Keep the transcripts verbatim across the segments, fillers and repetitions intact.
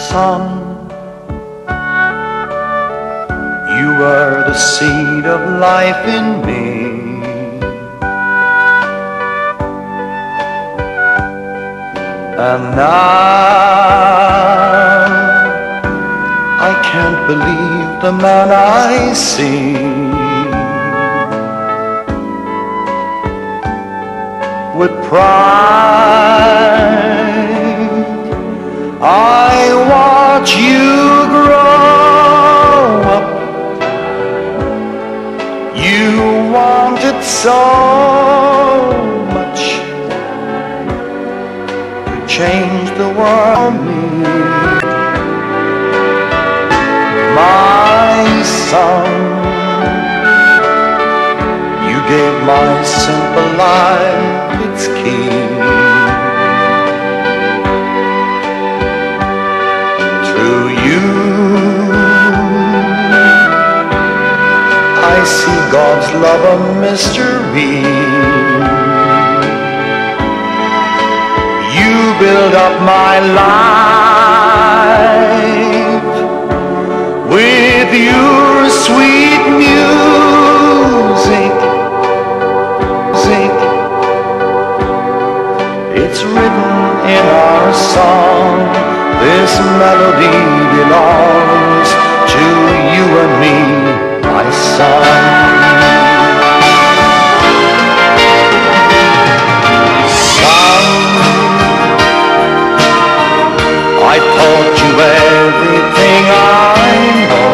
Son, you were the seed of life in me. And now I can't believe the man I see. With pride I watch you grow up. You wanted so much to change the world me. My son, you gave my simple life its key. Through you I see God's love a mystery. You build up my life with your sweet music. music. It's written in our song, this melody belongs to you and me, my son. Son, I taught you everything I know.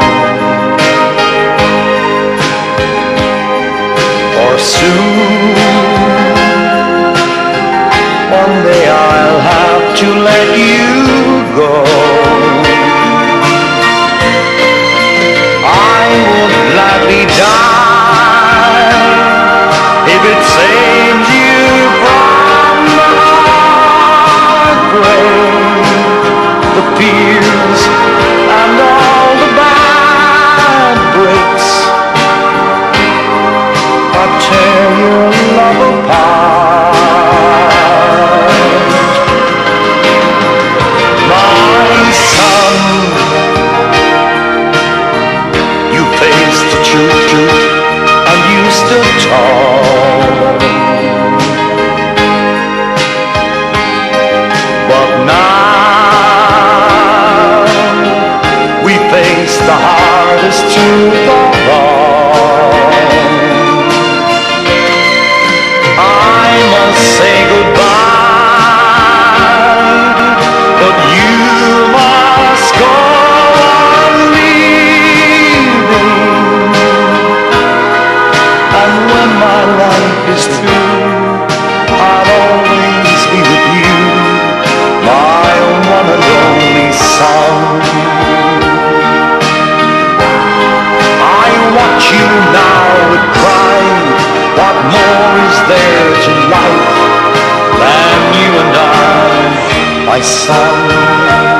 For soon, one day I'll have to let you go. I would gladly die if it saves you from the heartbreak, the fears and all the bad breaks that tear your love apart. My son, you faced the truth, truth, and you stood tall. But now we face the hardest truth of all. I must say goodbye, but you must go on leaving. And when my life is through, I'll always be with you, my one and only son. I watch you now with pride. What more is there to life than you and I, my son?